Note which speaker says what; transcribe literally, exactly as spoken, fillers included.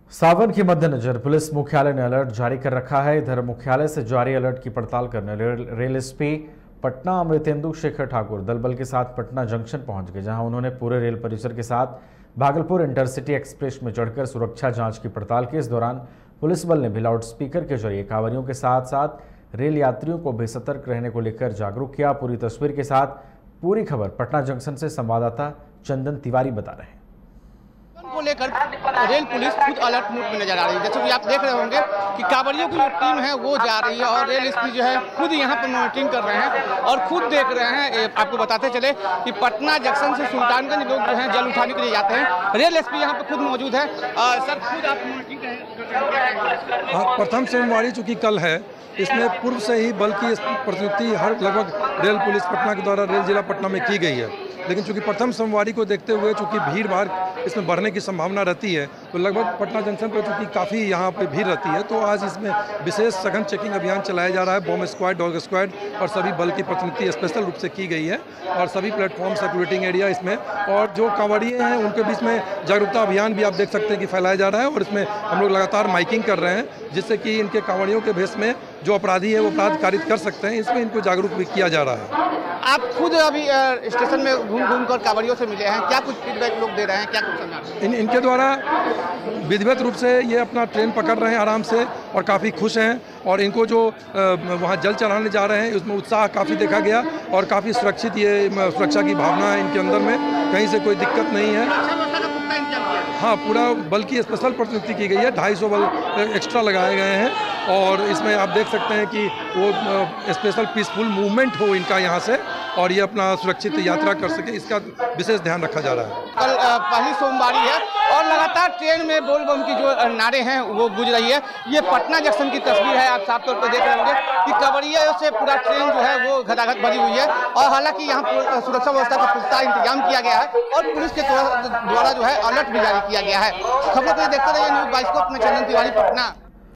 Speaker 1: सावन के मद्देनजर पुलिस मुख्यालय ने अलर्ट जारी कर रखा है। इधर मुख्यालय से जारी अलर्ट की पड़ताल करने रेल एसपी पटना अमृतेंदु शेखर ठाकुर दलबल के साथ पटना जंक्शन पहुंच गए, जहां उन्होंने पूरे रेल परिसर के साथ भागलपुर इंटरसिटी एक्सप्रेस में चढ़कर सुरक्षा जांच की पड़ताल की। इस दौरान पुलिस बल ने भी लाउड स्पीकर के जरिए कांवरियों के साथ साथ रेल यात्रियों को भी सतर्क रहने को लेकर जागरूक किया। पूरी तस्वीर के साथ पूरी खबर पटना जंक्शन से संवाददाता चंदन तिवारी बता रहे हैं।
Speaker 2: को लेकर रेल पुलिस खुद अलर्ट मोड में नजर आ रही है। जैसे कि आप देख रहे होंगे कि कांवरियों की जो टीम है वो जा रही है और रेल एसपी जो है खुद यहाँ पर मॉनिटरिंग कर रहे हैं और खुद देख रहे हैं। आपको बताते चले कि पटना जंक्शन से सुल्तानगंज लोग जो हैं जल उठाने के लिए जाते हैं। रेल एसपी यहाँ पर खुद मौजूद है। सर, खुद आप मॉनिटरिंग करें।
Speaker 3: प्रथम सोमवारी चूंकि कल है, इसमें पूर्व से ही बल की प्रस्तुति हर लगभग रेल पुलिस पटना के द्वारा रेल जिला पटना में की गई है, लेकिन चूंकि प्रथम सोमवारी को देखते हुए चूंकि भीड़ भाड़ इसमें बढ़ने की संभावना रहती है, तो लगभग पटना जंक्शन पर चूंकि काफ़ी यहाँ पे भीड़ रहती है, तो आज इसमें विशेष सघन चेकिंग अभियान चलाया जा रहा है। बॉम्ब स्क्वाड, डॉग स्क्वाड और सभी बल की प्रतिनिधि स्पेशल रूप से की गई है और सभी प्लेटफॉर्म सिक्योरिटी एरिया इसमें, और जो कांवड़िए हैं उनके बीच में जागरूकता अभियान भी आप देख सकते हैं कि फैलाया जा रहा है। और इसमें हम लोग लगातार माइकिंग कर रहे हैं, जिससे कि इनके कांवड़ियों के भेष में जो अपराधी है वो अपराध कारित कर सकते हैं। इसमें इनको जागरूक भी किया जा रहा है।
Speaker 2: आप खुद अभी स्टेशन में घूम घूम कर कांवड़ियों से मिले हैं, क्या कुछ फीडबैक लोग दे रहे हैं, क्या कुछ समझा रहे हैं?
Speaker 3: इन इनके द्वारा विधिवत रूप से ये अपना ट्रेन पकड़ रहे हैं आराम से और काफ़ी खुश हैं। और इनको जो वहाँ जल चढ़ाने जा रहे हैं उसमें उत्साह काफ़ी देखा गया और काफ़ी सुरक्षित, ये सुरक्षा की भावना है इनके अंदर में, कहीं से कोई दिक्कत नहीं है। हाँ, पूरा बल की स्पेशल प्रतिनियुक्ति की गई है, ढाई सौ बल एक्स्ट्रा लगाए गए हैं और इसमें आप देख सकते हैं कि वो स्पेशल पीसफुल मूवमेंट हो इनका यहाँ से और ये अपना सुरक्षित यात्रा कर सके, इसका विशेष ध्यान रखा जा रहा है।
Speaker 2: कल पहली सोमवारी है और लगातार ट्रेन में बोल बम की जो नारे हैं वो गूंज रही है। ये पटना जंक्शन की तस्वीर है, आप साफ तौर पर देख रहे होंगे कि कांवड़ियों से पूरा ट्रेन जो है वो घटाघट भरी हुई है और हालांकि यहाँ सुरक्षा व्यवस्था का पुख्ता इंतजाम किया गया है और पुलिस के द्वारा जो है अलर्ट भी जारी किया गया है। खबरों को देखते रहिए न्यूज़ बाइस्कोप में, चंदन तिवारी, पटना।